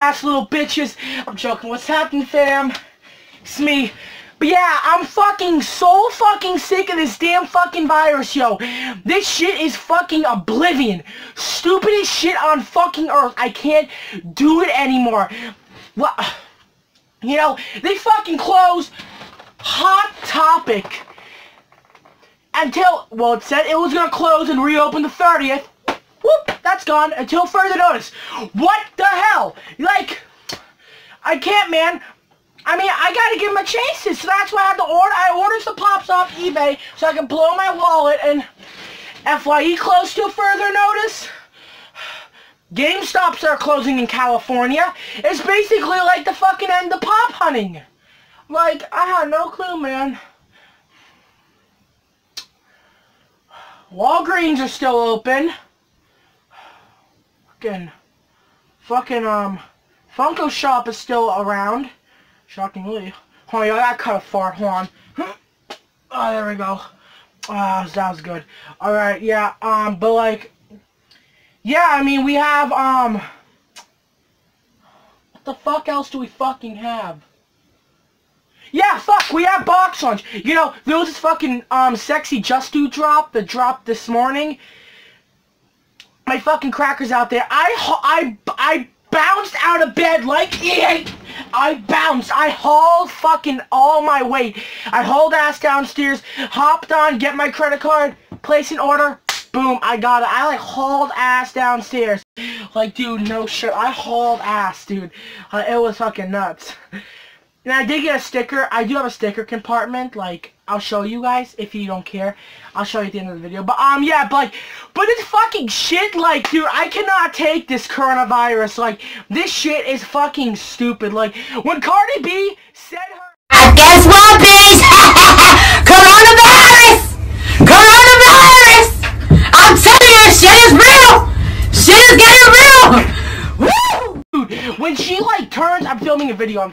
ass little bitches. I'm joking. What's happening, fam? It's me. But yeah, I'm fucking so fucking sick of this damn fucking virus, yo. This shit is fucking oblivion. Stupidest shit on fucking earth. I can't do it anymore. Well, you know, they fucking closed Hot Topic until, well, it said it was gonna close and reopen the 30th. Whoop, that's gone until further notice. What the hell? Like, I can't, man. I mean, I gotta give them a chance, so that's why I had to order. I ordered some pops off eBay so I can blow my wallet, and FYE closed till further notice. GameStops are closing in California. It's basically like the fucking end of pop hunting. Like, I had no clue, man. Walgreens are still open. Fucking, Funko Shop is still around. Shockingly. Hold on, I gotta cut a fart. Hold on. Oh, there we go. Oh, that was good. Alright, yeah, but like, yeah, I mean, we have, what the fuck else do we fucking have? Yeah, fuck, we have box lunch. You know, there was this fucking, sexy Just Do drop that dropped this morning. My fucking crackers out there. I bounced out of bed like EA. I bounced. I hauled fucking all my weight. I hauled ass downstairs, hopped on, get my credit card, place an order, boom, I got it. I like hauled ass downstairs. Like, dude, no shit. I hauled ass, dude. It was fucking nuts. And I did get a sticker. I do have a sticker compartment. Like, I'll show you guys if you don't care. I'll show you at the end of the video. But, yeah, but it's fucking shit. Like, dude, I cannot take this coronavirus. Like, this shit is fucking stupid. Like, when Cardi B said her... Guess what, bitch? Coronavirus! Coronavirus! I'm telling you, shit is real! Shit is getting real! Woo! Dude, when she, like, turns... I'm filming a video.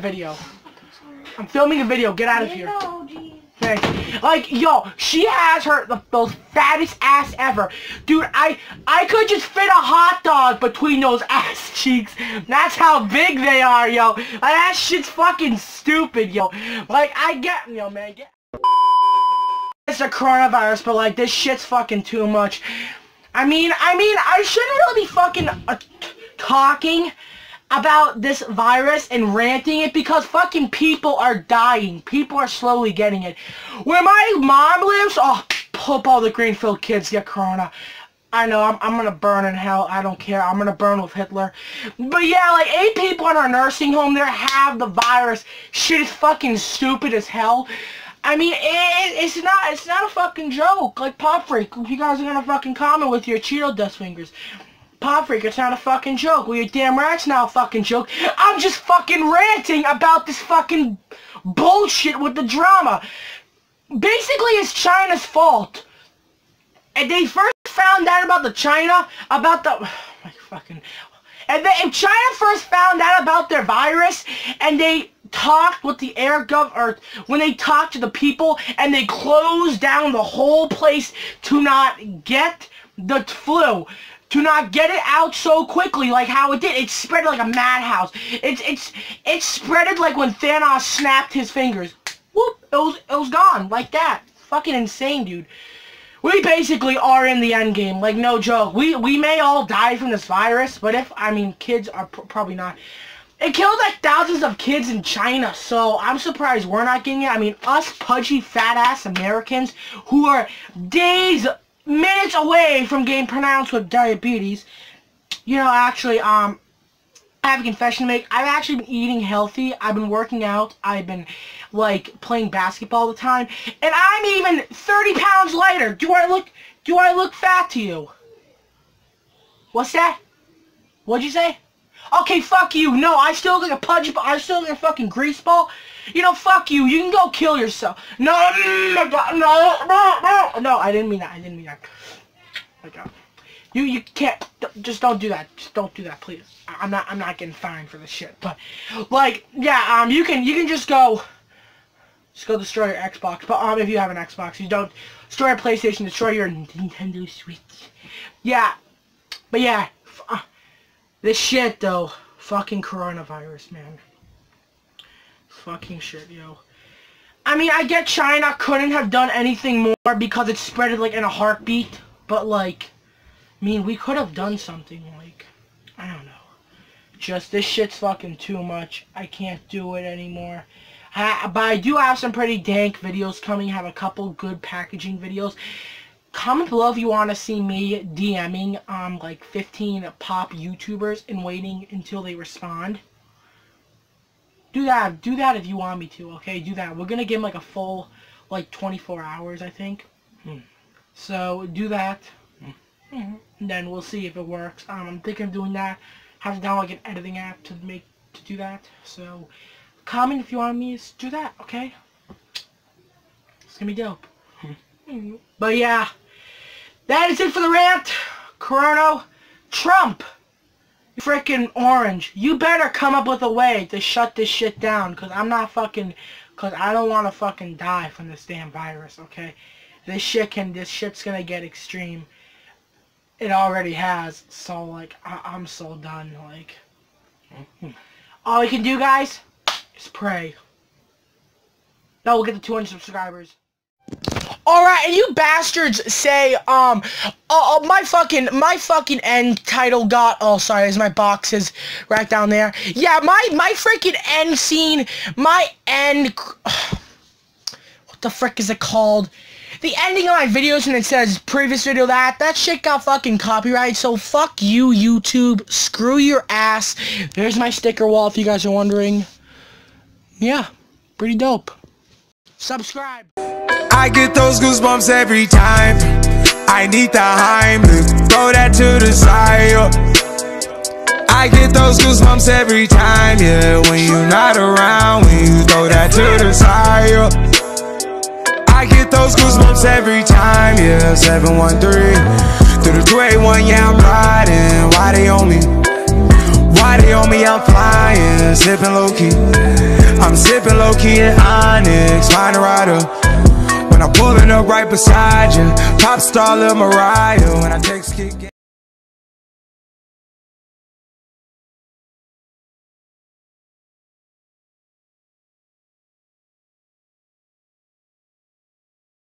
Get out of here. Thanks. Like, yo, she has the fattest ass ever. Dude, I could just fit a hot dog between those ass cheeks. That's how big they are, yo. Like, that shit's fucking stupid, yo. Like, I get... Yo, man, it's a coronavirus, but, like, this shit's fucking too much. I mean, I shouldn't really be fucking talking about this virus and ranting it because fucking people are dying. People are slowly getting it. Where my mom lives, oh, hope all the Greenfield kids get corona. I know, I'm gonna burn in hell. I don't care. I'm gonna burn with Hitler. But yeah, like 8 people in our nursing home there have the virus. Shit is fucking stupid as hell. I mean, it's not a fucking joke. Like Pop Freak, you guys are gonna fucking comment with your Cheeto dust fingers. Pop Freak, it's not a fucking joke. Well, your damn rat's not a fucking joke. I'm just fucking ranting about this fucking bullshit with the drama. Basically, it's China's fault. And they first found out about if China first found out about their virus, and they talked with the when they talked to the people, and they closed down the whole place to not get the flu. To not get it out so quickly like how it did. It spread like a madhouse. It spreaded like when Thanos snapped his fingers. Whoop, it was gone like that. Fucking insane, dude. We basically are in the end game, like no joke. We may all die from this virus, but kids are probably not. It killed like thousands of kids in China, so I'm surprised we're not getting it. I mean, us pudgy fat ass Americans who are minutes away from getting pronounced with diabetes. You know, actually, I have a confession to make. I've actually been eating healthy. I've been working out. I've been, like, playing basketball all the time. And I'm even 30 pounds lighter. Do I look fat to you? What's that? What'd you say? Okay, fuck you. No, I still look like a pudgy, I still look like a fucking greaseball. You know, fuck you. You can go kill yourself. No, I didn't mean that. Like, you can't. Just don't do that. Just don't do that, please. I'm not getting fined for this shit. But, like, yeah, you can just go destroy your Xbox. But if you have an Xbox, you don't destroy your PlayStation. Destroy your Nintendo Switch. Yeah, but yeah, this shit though. Fucking coronavirus, man. Fucking shit, yo. I mean, I get China couldn't have done anything more because it spread like in a heartbeat. But, like, I mean, we could have done something, like, I don't know. Just, this shit's fucking too much. I can't do it anymore. But I do have some pretty dank videos coming. I have a couple good packaging videos. Comment below if you want to see me DMing like 15 pop YouTubers and waiting until they respond. Do that if you want me to, okay? Do that. We're gonna give them like a full, like 24 hours, I think. So, do that. And then we'll see if it works. I'm thinking of doing that. Have to download like an editing app to do that. So, comment if you want me to do that, okay? It's gonna be dope. But yeah, that is it for the rant. Corona, Trump, freaking orange, you better come up with a way to shut this shit down, cause I'm not fucking, cause I don't want to fucking die from this damn virus, okay? This shit's gonna get extreme. It already has, so like, I'm so done, like. All we can do, guys, is pray. Now we'll get to 200 subscribers. Alright, and you bastards say, my fucking end title got, oh, sorry, there's my boxes right down there. Yeah, my freaking end scene, my end, what the frick is it called? The ending of my videos and it says, previous video that shit got fucking copyrighted, so fuck you, YouTube, screw your ass. There's my sticker wall if you guys are wondering. Yeah, pretty dope. Subscribe. I get those goosebumps every time. I need the Heimlich, throw that to the side. I get those goosebumps every time, yeah. When you're not around, when you throw that to the side. I get those goosebumps every time, yeah. 713 through the 281, yeah, I'm riding. Why they on me? Why they on me? I'm flying, sipping low-key. I'm sipping low-key in Onyx, find a rider. When I'm pulling up right beside you, pop star Lil Mariah. When I take skit.